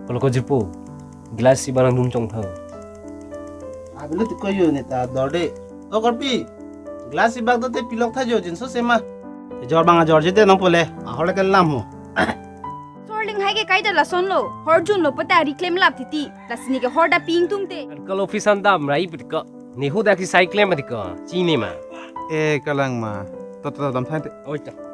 Kalau kau jepo, gelas si barang dum chong thau. Abilo tu kau yo neta dorde. Oh Karbi, gelas si bag tu pilok tha jo jinso sema. Jor banga jor jete nang pole. Ahole ke lam ho. Sorling hai ke kai da lason lo. Hor jun lo pata reclaim lap thiti. Lasini ke hor da ping tung te. Kalau ofisan dam rai betka. Ni hu da ki cycle ma dika. Chini ma. Kalang ma. Tot dam thai. Oi ta.